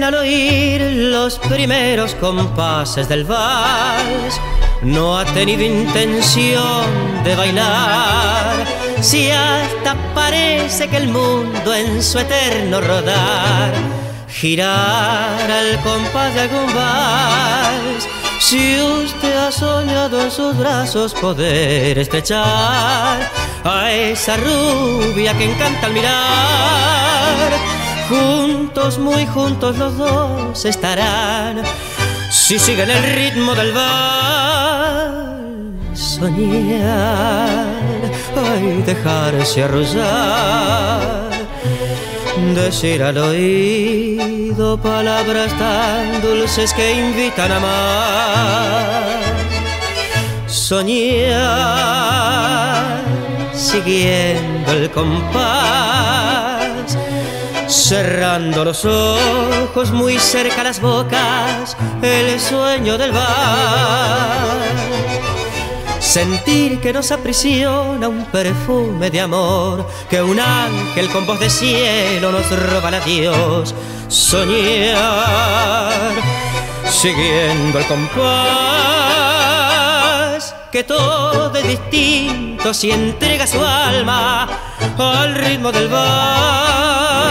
al oír los primeros compases del vals, no ha tenido intención de bailar, si hasta parece que el mundo en su eterno rodar girar al compás de algún vals. Si usted ha soñado en sus brazos poder estrechar a esa rubia que encanta al mirar, juntos, muy juntos los dos estarán, si siguen el ritmo del vals. Soñar, ay, dejarse arrullar, decir al oído palabras tan dulces que invitan a amar. Soñar, siguiendo el compás, cerrando los ojos, muy cerca las bocas, el sueño del vals. Sentir que nos aprisiona un perfume de amor, que un ángel con voz de cielo nos roba el adiós. Soñar, siguiendo el compás, que todo es distinto si entrega su alma al ritmo del vals.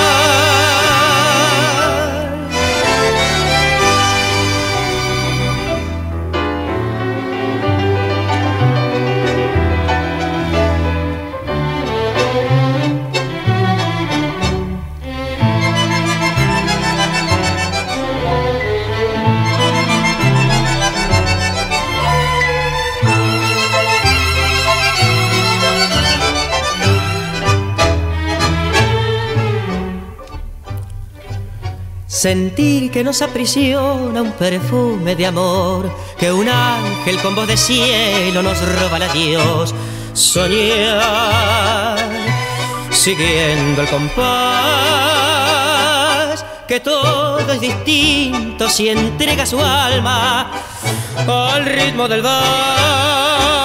Sentir que nos aprisiona un perfume de amor, que un ángel con voz de cielo nos roba el adiós. Soñar, siguiendo el compás, que todo es distinto si entrega su alma al ritmo del vals.